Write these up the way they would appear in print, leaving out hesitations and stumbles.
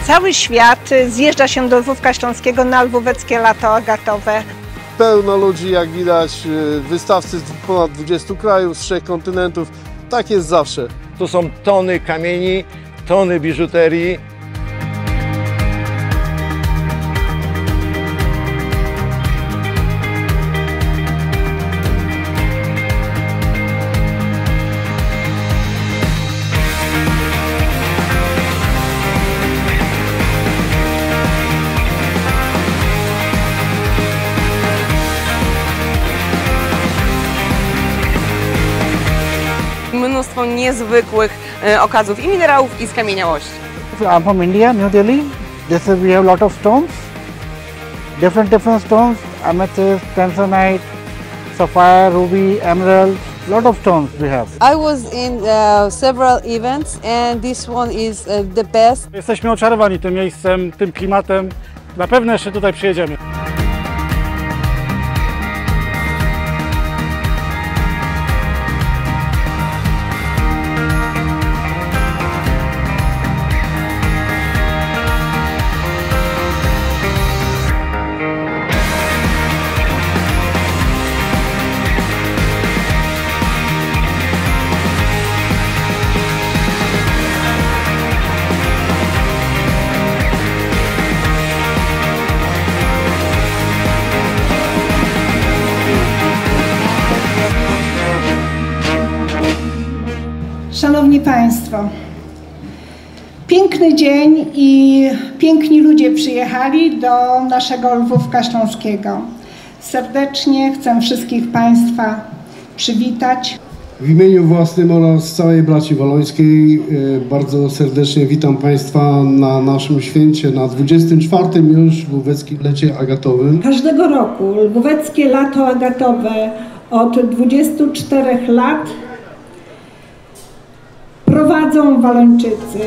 Cały świat zjeżdża się do Lwówka Śląskiego na Lwóweckie Lato Agatowe. Pełno ludzi, jak widać, wystawcy z ponad 20 krajów, z 3 kontynentów. Tak jest zawsze. Tu są tony kamieni, tony biżuterii. Mnóstwo niezwykłych okazów i minerałów, i skamieniałości. I'm from India, New Delhi. We have a lot of stones, different stones, amethyst, tanzanite, sapphire, ruby, emerald, lot of stones we have. I was in several events and this one is the best. Jesteśmy oczarowani tym miejscem, tym klimatem. Na pewno jeszcze tutaj przyjedziemy. Szanowni Państwo, piękny dzień i piękni ludzie przyjechali do naszego Lwówka Śląskiego. Serdecznie chcę wszystkich Państwa przywitać. W imieniu własnym oraz całej braci walońskiej bardzo serdecznie witam Państwa na naszym święcie, na 24. już Lwóweckim Lecie Agatowym. Każdego roku Lwóweckie Lato Agatowe od 24 lat prowadzą Walończycy.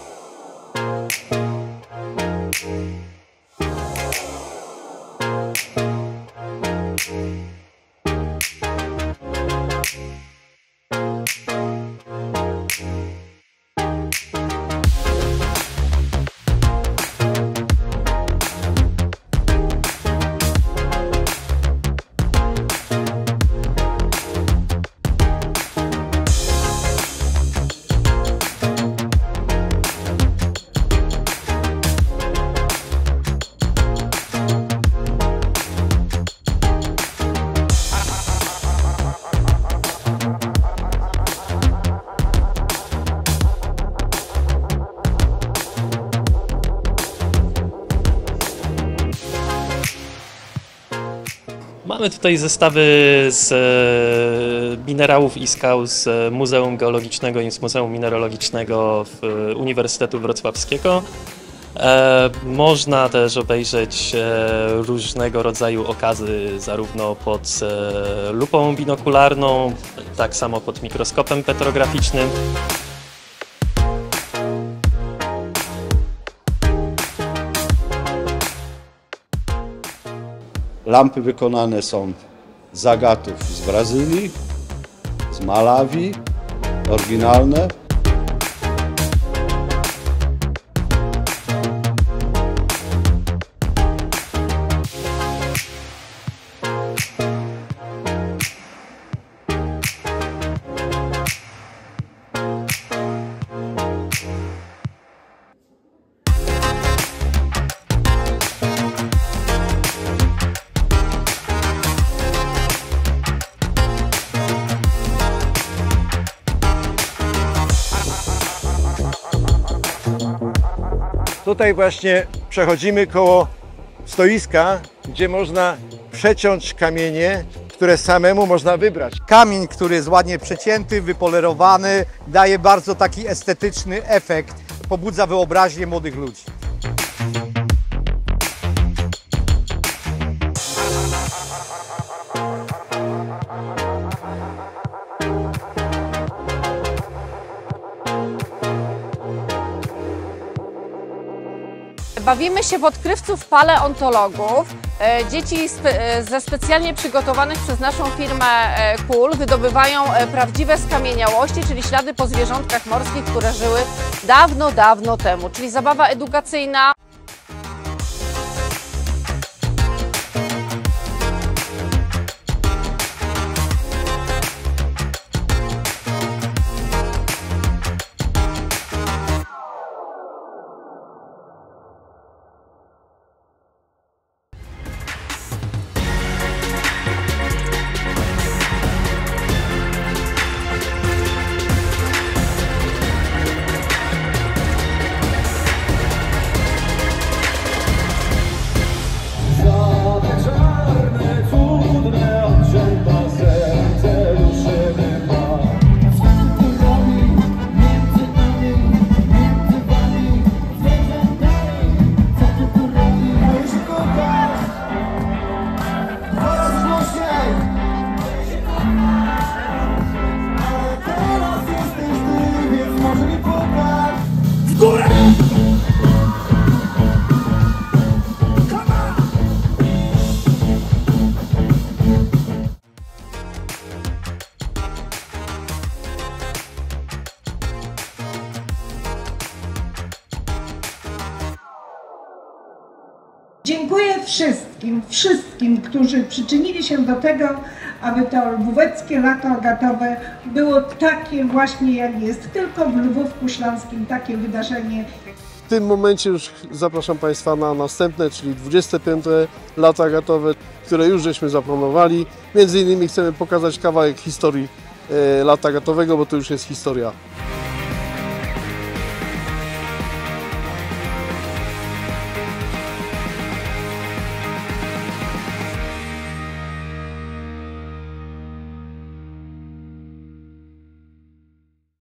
Mamy tutaj zestawy z minerałów i skał z Muzeum Geologicznego i z Muzeum Mineralogicznego Uniwersytetu Wrocławskiego. Można też obejrzeć różnego rodzaju okazy zarówno pod lupą binokularną, tak samo pod mikroskopem petrograficznym. Lampy wykonane są z agatów z Brazylii, z Malawi, oryginalne. Tutaj właśnie przechodzimy koło stoiska, gdzie można przeciąć kamienie, które samemu można wybrać. Kamień, który jest ładnie przecięty, wypolerowany, daje bardzo taki estetyczny efekt, pobudza wyobraźnię młodych ludzi. Bawimy się w odkrywców paleontologów. Dzieci ze specjalnie przygotowanych przez naszą firmę kul wydobywają prawdziwe skamieniałości, czyli ślady po zwierzątkach morskich, które żyły dawno, dawno temu, czyli zabawa edukacyjna. Dziękuję wszystkim, którzy przyczynili się do tego, aby to lwóweckie lato agatowe było takie właśnie jak jest, tylko w Lwówku Śląskim takie wydarzenie. W tym momencie już zapraszam Państwa na następne, czyli 25. lato agatowe, które już żeśmy zaplanowali. Między innymi chcemy pokazać kawałek historii lata agatowego, bo to już jest historia.